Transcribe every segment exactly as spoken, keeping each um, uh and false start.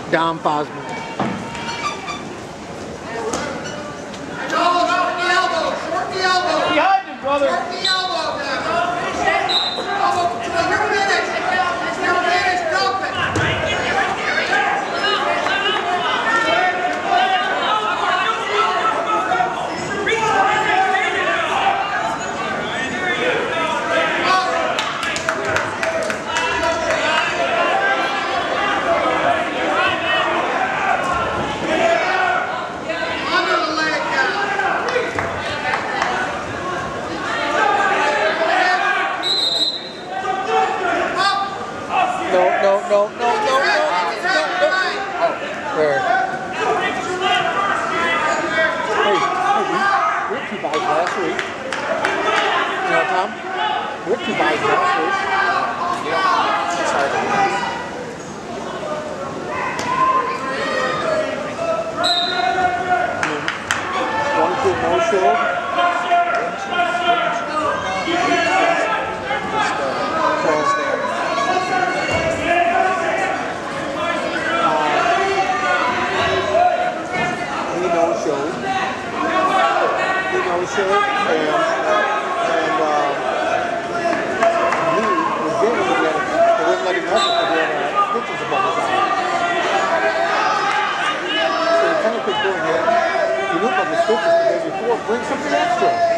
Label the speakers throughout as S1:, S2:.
S1: Dom Fosman.
S2: Short the elbow. Behind him, brother. Short the elbow now. Elbow control. You're finished. You're finished. Dump it.
S1: No, no, no, no, no, no, no, no. Oh, where? Hey, hey, we had two buys last week. You know, Tom? We had two buys last week. Yeah, it's hard to believe. One to no show. Show, you know, show, and, and uh, he was getting it again. They wouldn't let him have it again. Uh, stitches above his eye. So he kind of could go ahead. He knew about the stitches the day before. Bring something extra.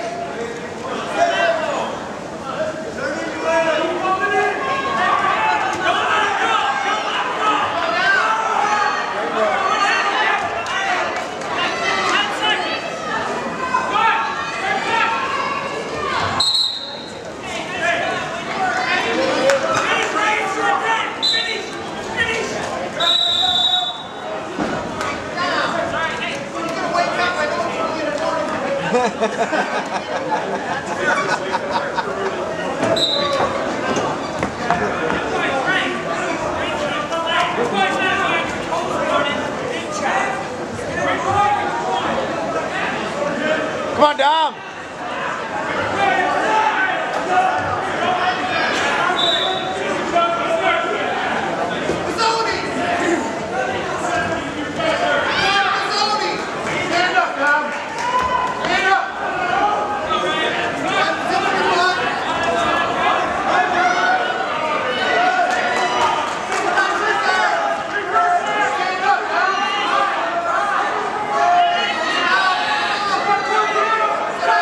S1: Come on, Dom.
S2: Stop!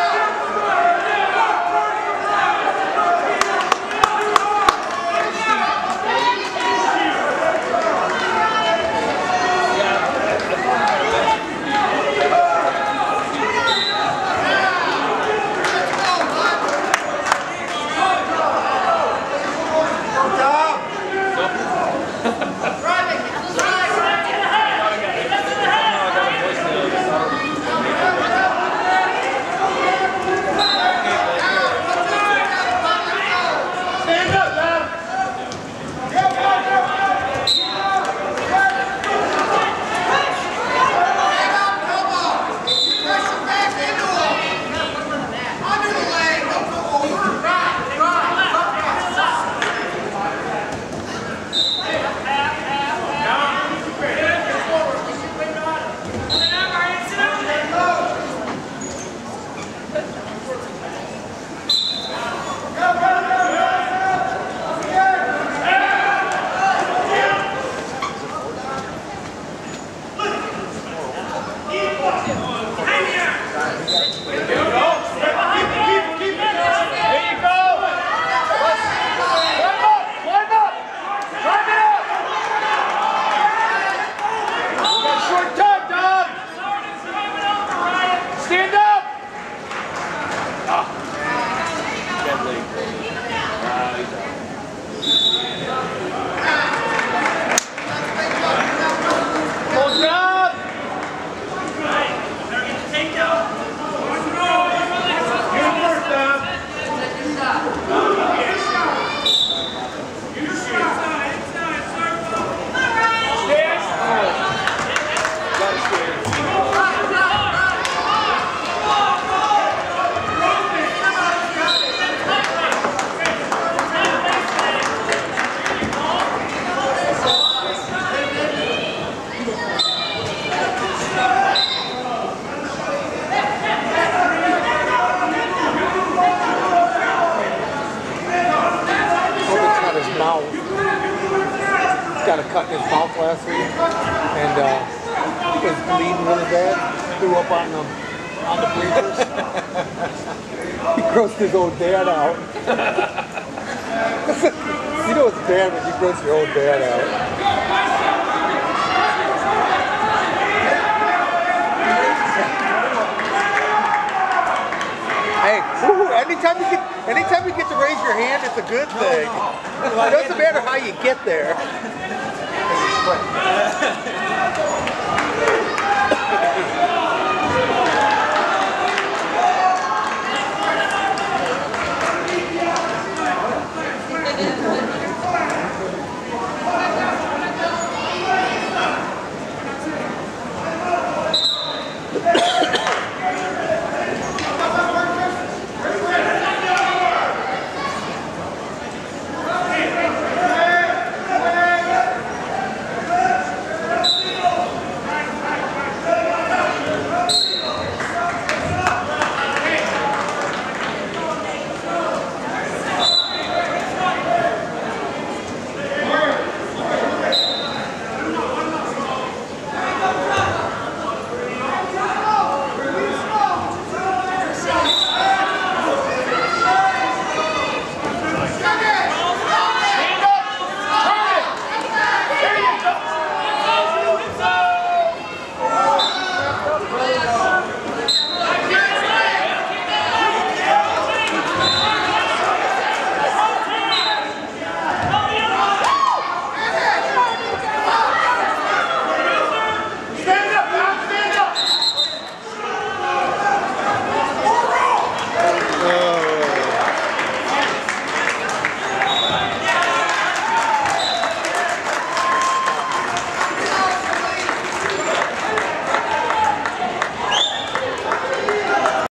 S1: got a cut in his mouth last week, and uh, he was bleeding really bad. Threw up on the on the bleachers. He grossed his old dad out. You know it's bad when you gross your old dad out. Hey, woo, anytime you get anytime you get to raise your hand, it's a good thing. It doesn't matter how you get there.